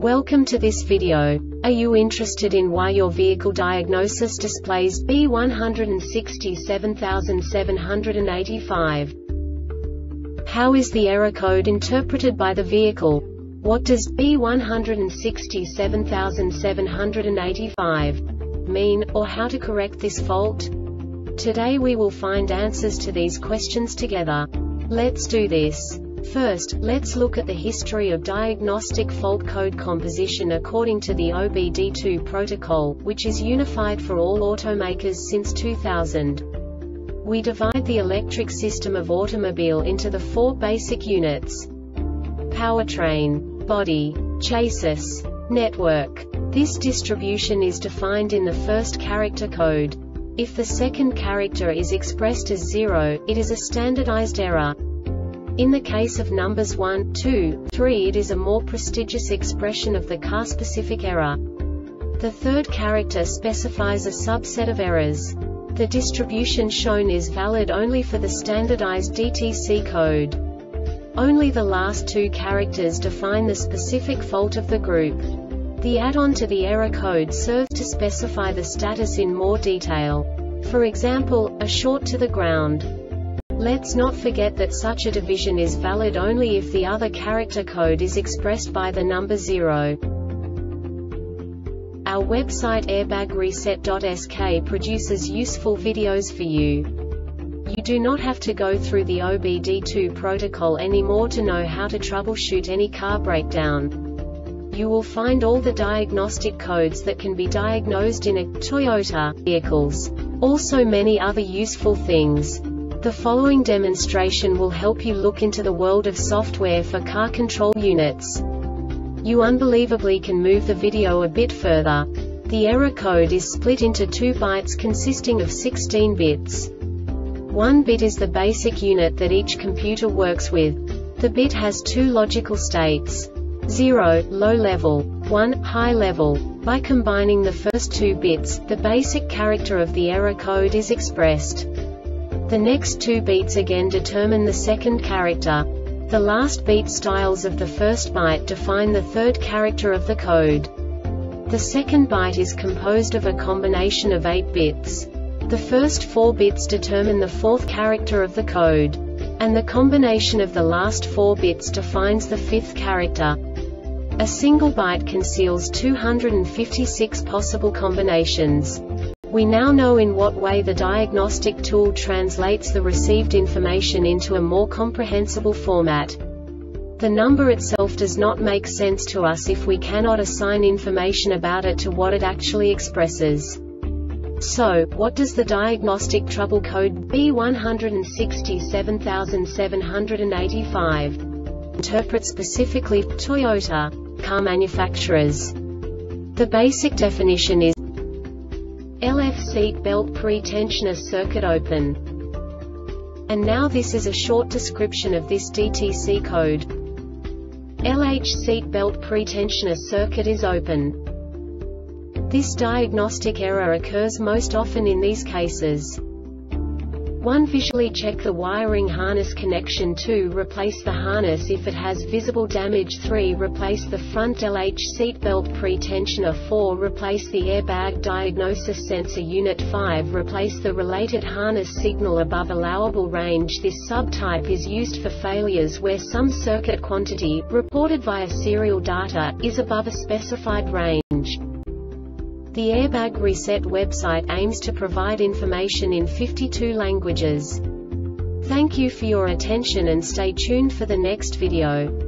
Welcome to this video. Are you interested in why your vehicle diagnosis displays B167785? How is the error code interpreted by the vehicle? What does B167785 mean, or how to correct this fault? Today we will find answers to these questions together. Let's do this. First, let's look at the history of diagnostic fault code composition according to the OBD2 protocol, which is unified for all automakers since 2000. We divide the electric system of automobile into the four basic units: powertrain, body, chassis, network. This distribution is defined in the first character code. If the second character is expressed as 0, it is a standardized error. In the case of numbers 1, 2, 3, it is a more prestigious expression of the car-specific error. The third character specifies a subset of errors. The distribution shown is valid only for the standardized DTC code. Only the last two characters define the specific fault of the group. The add-on to the error code serves to specify the status in more detail. For example, a short to the ground. Let's not forget that such a division is valid only if the other character code is expressed by the number 0. Our website airbagreset.sk produces useful videos for you. You do not have to go through the OBD2 protocol anymore to know how to troubleshoot any car breakdown. You will find all the diagnostic codes that can be diagnosed in a Toyota vehicles. Also many other useful things. The following demonstration will help you look into the world of software for car control units. You unbelievably can move the video a bit further. The error code is split into 2 bytes consisting of 16 bits. 1 bit is the basic unit that each computer works with. The bit has 2 logical states: 0, low level, 1, high level. By combining the first 2 bits, the basic character of the error code is expressed. The next 2 beats again determine the second character. The last beat styles of the first byte define the third character of the code. The second byte is composed of a combination of 8 bits. The first 4 bits determine the fourth character of the code. And the combination of the last 4 bits defines the fifth character. A single byte conceals 256 possible combinations. We now know in what way the diagnostic tool translates the received information into a more comprehensible format. The number itself does not make sense to us if we cannot assign information about it to what it actually expresses. So, what does the diagnostic trouble code B167785 interpret specifically for Toyota car manufacturers? The basic definition is LF seat belt pre-tensioner circuit open. And now this is a short description of this DTC code. LH seat belt pre-tensioner circuit is open. This diagnostic error occurs most often in these cases. 1. Visually check the wiring harness connection. 2. Replace the harness if it has visible damage. 3. Replace the front LH seatbelt pre-tensioner. 4. Replace the airbag diagnosis sensor unit. 5. Replace the related harness signal above allowable range. This subtype is used for failures where some circuit quantity, reported via serial data, is above a specified range. The Airbag Reset website aims to provide information in 52 languages. Thank you for your attention and stay tuned for the next video.